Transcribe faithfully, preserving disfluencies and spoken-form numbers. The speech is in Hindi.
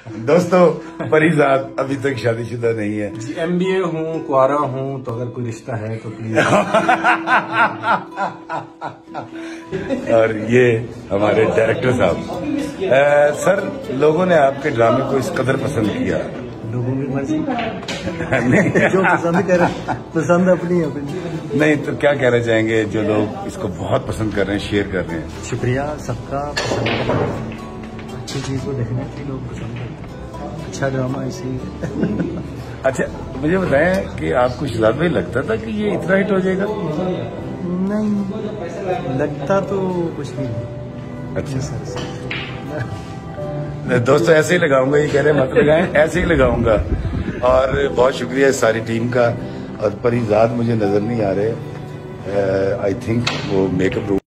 दोस्तों परिजाद अभी तक शादीशुदा नहीं है जी। एमबीए हूँ, कुआरा हूँ, तो अगर कोई रिश्ता है तो प्लीज। और ये हमारे डायरेक्टर साहब। सर, लोगों ने आपके ड्रामे को इस कदर पसंद किया। लोगों की मर्जी जो पसंद करे, पसंद अपनी अपनी। नहीं तो क्या कहना चाहेंगे जो लोग इसको बहुत पसंद कर रहे हैं, शेयर कर रहे हैं? शुक्रिया सबका। पसंद अच्छी चीज को देखने के लोग पसंद करते हैं। अच्छा ड्रामा इसी। अच्छा, मुझे बताएं कि आपको शुरुआत में लगता था कि ये इतना हिट हो जाएगा? नहीं, लगता तो कुछ भी नहीं। अच्छा सर, दोस्तों ऐसे ही लगाऊंगा, ये कह रहे हैं मत लगाएं, ऐसे ही लगाऊंगा। और बहुत शुक्रिया सारी टीम का। और परिजाद मुझे नजर नहीं आ रहे, आई थिंक वो मेकअप रूम